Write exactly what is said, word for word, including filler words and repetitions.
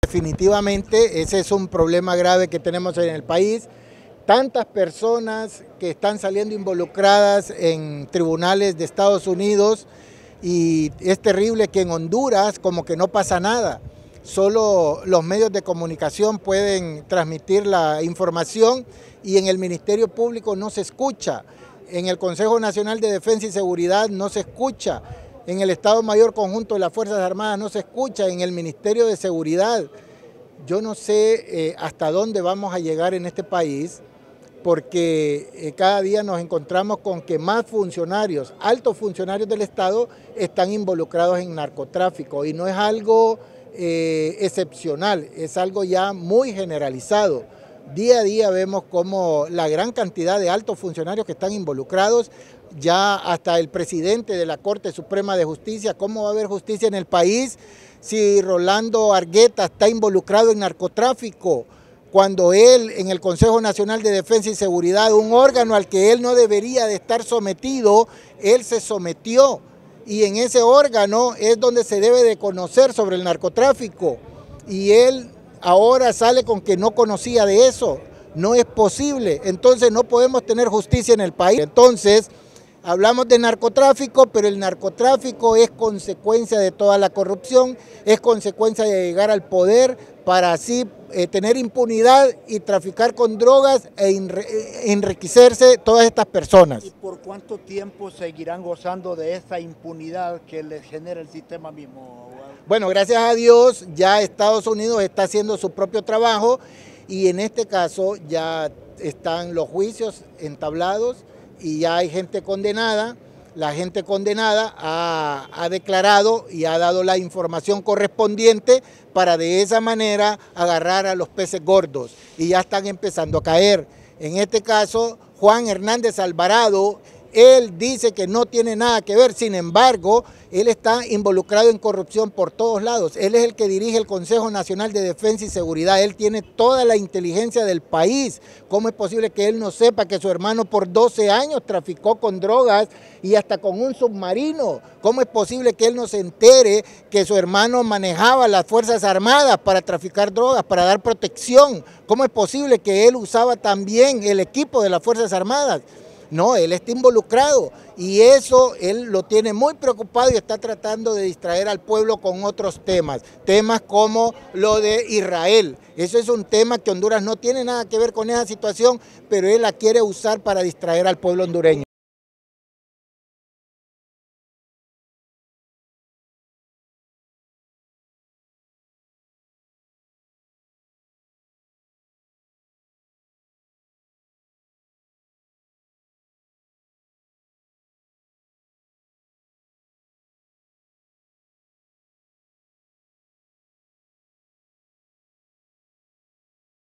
definitivamente ese es un problema grave que tenemos en el país. Tantas personas que están saliendo involucradas en tribunales de Estados Unidos y es terrible que en Honduras como que no pasa nada. Solo los medios de comunicación pueden transmitir la información y en el Ministerio Público no se escucha. En el Consejo Nacional de Defensa y Seguridad no se escucha. En el Estado Mayor Conjunto de las Fuerzas Armadas no se escucha. En el Ministerio de Seguridad. Yo no sé eh, hasta dónde vamos a llegar en este país, porque eh, cada día nos encontramos con que más funcionarios, altos funcionarios del Estado, están involucrados en narcotráfico y no es algo eh, excepcional, es algo ya muy generalizado. Día a día vemos como la gran cantidad de altos funcionarios que están involucrados, ya hasta el presidente de la Corte Suprema de Justicia. ¿Cómo va a haber justicia en el país si Rolando Argueta está involucrado en narcotráfico? Cuando él, en el Consejo Nacional de Defensa y Seguridad, un órgano al que él no debería de estar sometido, él se sometió. Y en ese órgano es donde se debe de conocer sobre el narcotráfico. Y él ahora sale con que no conocía de eso. No es posible. Entonces no podemos tener justicia en el país. Entonces hablamos de narcotráfico, pero el narcotráfico es consecuencia de toda la corrupción, es consecuencia de llegar al poder para así eh, tener impunidad y traficar con drogas e enriquecerse todas estas personas. ¿Y por cuánto tiempo seguirán gozando de esa impunidad que les genera el sistema mismo? Bueno, gracias a Dios ya Estados Unidos está haciendo su propio trabajo y en este caso ya están los juicios entablados y ya hay gente condenada. La gente condenada ha, ha declarado y ha dado la información correspondiente para de esa manera agarrar a los peces gordos y ya están empezando a caer. En este caso, Juan Hernández Alvarado, él dice que no tiene nada que ver, sin embargo, él está involucrado en corrupción por todos lados. Él es el que dirige el Consejo Nacional de Defensa y Seguridad, él tiene toda la inteligencia del país. ¿Cómo es posible que él no sepa que su hermano por doce años traficó con drogas y hasta con un submarino? ¿Cómo es posible que él no se entere que su hermano manejaba las Fuerzas Armadas para traficar drogas, para dar protección? ¿Cómo es posible que él usaba también el equipo de las Fuerzas Armadas? No, él está involucrado y eso él lo tiene muy preocupado y está tratando de distraer al pueblo con otros temas, temas como lo de Israel. Eso es un tema que Honduras no tiene nada que ver con esa situación, pero él la quiere usar para distraer al pueblo hondureño.